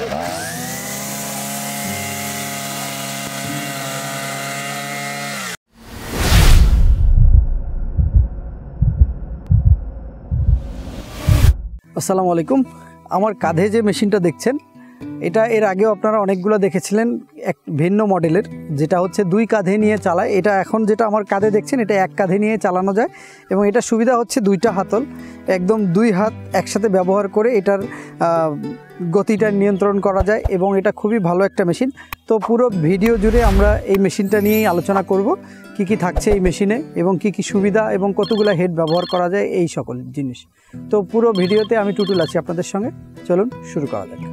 আসসালামু আলাইকুম। আমার কাঁধে যে মেশিনটা দেখছেন এটা এর আগেও আপনারা অনেকগুলো দেখেছিলেন এক ভিন্ন মডেলের, যেটা হচ্ছে দুই কাঁধে নিয়ে চালায়। এটা এখন যেটা আমার কাঁধে দেখছেন এটা এক কাঁধে নিয়ে চালানো যায় এবং এটা সুবিধা হচ্ছে দুইটা হাতল, একদম দুই হাত একসাথে ব্যবহার করে এটার গতিটা নিয়ন্ত্রণ করা যায় এবং এটা খুবই ভালো একটা মেশিন। তো পুরো ভিডিও জুড়ে আমরা এই মেশিনটা নিয়েই আলোচনা করব, কি কি থাকছে এই মেশিনে এবং কি কি সুবিধা এবং কতগুলো হেড ব্যবহার করা যায় এই সকল জিনিস। তো পুরো ভিডিওতে আমি টুটুল আছি আপনাদের সঙ্গে, চলুন শুরু করা যাক।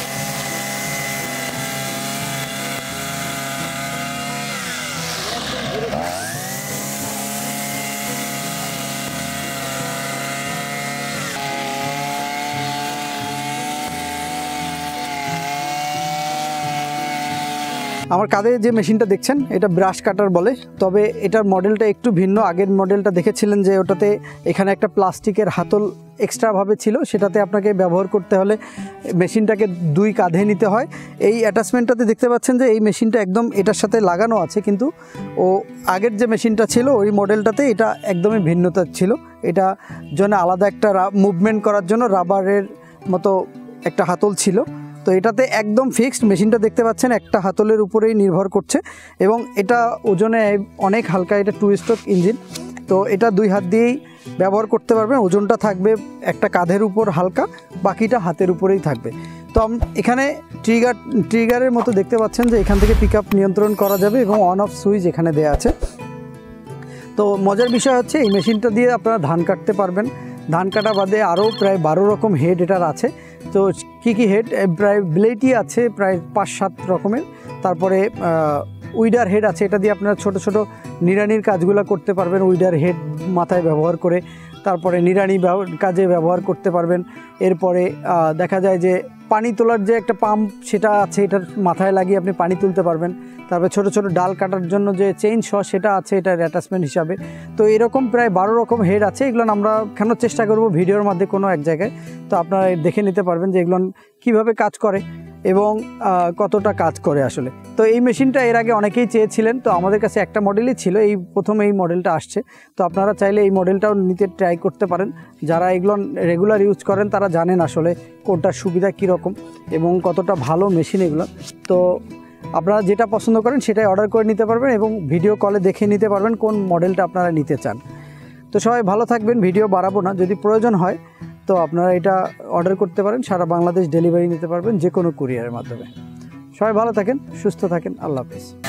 আমার কাঁধে যে মেশিনটা দেখছেন এটা ব্রাশ কাটার বলে, তবে এটার মডেলটা একটু ভিন্ন। আগের মডেলটা দেখেছিলেন যে ওটাতে এখানে একটা প্লাস্টিকের হাতল এক্সট্রাভাবে ছিল, সেটাতে আপনাকে ব্যবহার করতে হলে মেশিনটাকে দুই কাঁধে নিতে হয়। এই অ্যাটাচমেন্টটাতে দেখতে পাচ্ছেন যে এই মেশিনটা একদম এটার সাথে লাগানো আছে, কিন্তু আগের যে মেশিনটা ছিল ওই মডেলটাতে এটা একদমই ভিন্নতা ছিল। এটা জন্য আলাদা একটা মুভমেন্ট করার জন্য রাবারের মতো একটা হাতল ছিল। তো এটাতে একদম ফিক্সড মেশিনটা দেখতে পাচ্ছেন একটা হাতলের উপরেই নির্ভর করছে এবং এটা ওজনে অনেক হালকা। এটা 2 স্ট্রোক ইঞ্জিন, তো এটা দুই হাত দিয়েই ব্যবহার করতে পারবেন। ওজনটা থাকবে একটা কাঁধের উপর হালকা, বাকিটা হাতের উপরেই থাকবে। তো এখানে ট্রিগারের মতো দেখতে পাচ্ছেন যে এখান থেকে পিক আপ নিয়ন্ত্রণ করা যাবে এবং অন অফ সুইচ এখানে দেওয়া আছে। তো মজার বিষয় হচ্ছে এই মেশিনটা দিয়ে আপনারা ধান কাটতে পারবেন। ধান কাটা বাদে আরও প্রায় 12 রকম হেড এটার আছে। তো কী কী হেড? প্রায় ব্লেডই আছে প্রায় 5-7 রকমের। তারপরে উইডার হেড আছে, এটা দিয়ে আপনারা ছোট ছোট নিড়ানির কাজগুলো করতে পারবেন উইডার হেড মাথায় ব্যবহার করে। তারপরে নিড়ানি কাজে ব্যবহার করতে পারবেন। এরপরে দেখা যায় যে পানি তোলার যে একটা পাম্প সেটা আছে, এটার মাথায় লাগিয়ে আপনি পানি তুলতে পারবেন। তারপরে ছোট ছোট ডাল কাটার জন্য যে চেইন শ সেটা আছে এটার অ্যাটাচমেন্ট হিসাবে। তো এরকম প্রায় 12 রকম হেড আছে। এগুলো আমরা দেখানোর চেষ্টা করব ভিডিওর মধ্যে কোনো এক জায়গায়, তো আপনারা দেখে নিতে পারবেন যে এগুলো কীভাবে কাজ করে এবং কতটা কাজ করে আসলে। তো এই মেশিনটা এর আগে অনেকেই চেয়েছিলেন, তো আমাদের কাছে একটা মডেলই ছিল, এই প্রথম এই মডেলটা আসছে। তো আপনারা চাইলে এই মডেলটাও নিতে ট্রাই করতে পারেন। যারা এগুলো রেগুলার ইউজ করেন তারা জানেন আসলে কোনটার সুবিধা কীরকম এবং কতটা ভালো মেশিন এগুলো। তো আপনারা যেটা পছন্দ করেন সেটাই অর্ডার করে নিতে পারবেন এবং ভিডিও কলে দেখে নিতে পারবেন কোন মডেলটা আপনারা নিতে চান। তো সবাই ভালো থাকবেন, ভিডিও বাড়াবো না। যদি প্রয়োজন হয় তো আপনারা এটা অর্ডার করতে পারেন, সারা বাংলাদেশ ডেলিভারি নিতে পারবেন যে কোনো কুরিয়ারের মাধ্যমে। সবাই ভালো থাকেন, সুস্থ থাকেন, আল্লাহ হাফেজ।